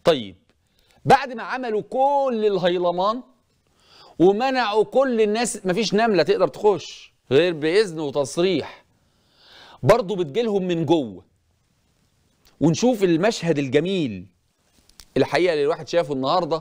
طيب بعد ما عملوا كل الهيلمان ومنعوا كل الناس، مفيش نملة تقدر تخش غير بإذن وتصريح، برضه بتجيلهم من جوه. ونشوف المشهد الجميل الحقيقة اللي الواحد شافه النهاردة.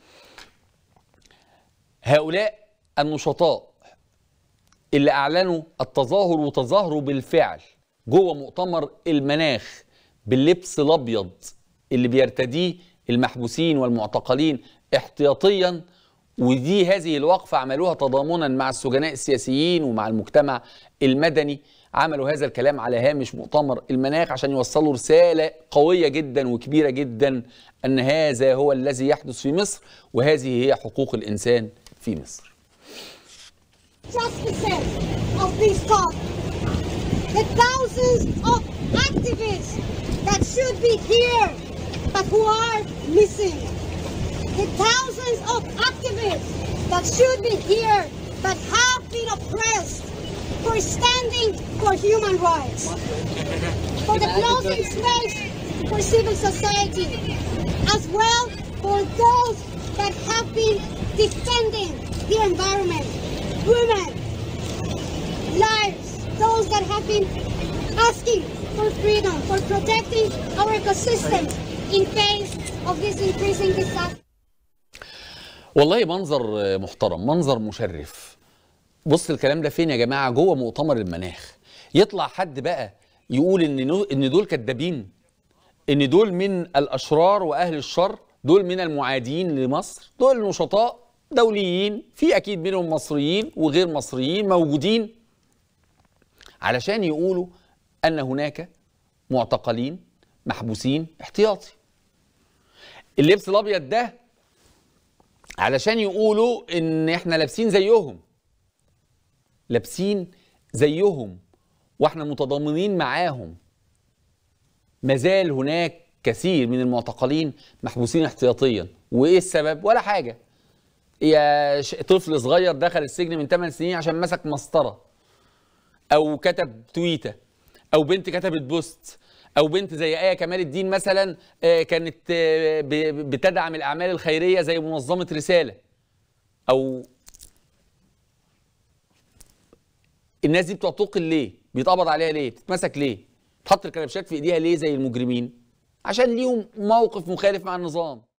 هؤلاء النشطاء اللي أعلنوا التظاهر وتظاهروا بالفعل جوه مؤتمر المناخ باللبس الأبيض اللي بيرتديه المحبوسين والمعتقلين احتياطيا. ودي هذه الوقفة عملوها تضامنا مع السجناء السياسيين ومع المجتمع المدني. عملوا هذا الكلام على هامش مؤتمر المناخ عشان يوصلوا رسالة قوية جدا وكبيرة جدا أن هذا هو الذي يحدث في مصر، وهذه هي حقوق الإنسان في مصر. Of this talk, the thousands of activists that should be here but who are missing, the thousands of activists that should be here but have been oppressed for standing for human rights, for the closing space for civil society, as well for those that have been defending the environment, women, lives, those that have been asking for freedom, for protecting our ecosystems in face of this increasing disaster. والله منظر محترم، منظر مشرف. بص الكلام ده فين يا جماعة؟ جوه مؤتمر المناخ. يطلع حد بقى يقول ان دول كدابين، ان دول من الاشرار واهل الشر، دول من المعادين لمصر، دول نشطاء دوليين، في اكيد منهم مصريين وغير مصريين موجودين، علشان يقولوا ان هناك معتقلين محبوسين احتياطي. اللبس الابيض ده علشان يقولوا ان احنا لابسين زيهم، لابسين زيهم واحنا متضامنين معاهم. مازال هناك كثير من المعتقلين محبوسين احتياطيا. وايه السبب؟ ولا حاجه. يا طفل صغير دخل السجن من 8 سنين عشان مسك مسطره، او كتب تويته، او بنت كتبت بوست، او بنت زي آية كمال الدين مثلا كانت بتدعم الاعمال الخيريه زي منظمه رساله. او الناس دي بتعتقل ليه؟ بيتقبض عليها ليه؟ بتتمسك ليه؟ تحط الكلبشات في ايديها ليه زي المجرمين؟ عشان ليهم موقف مخالف مع النظام.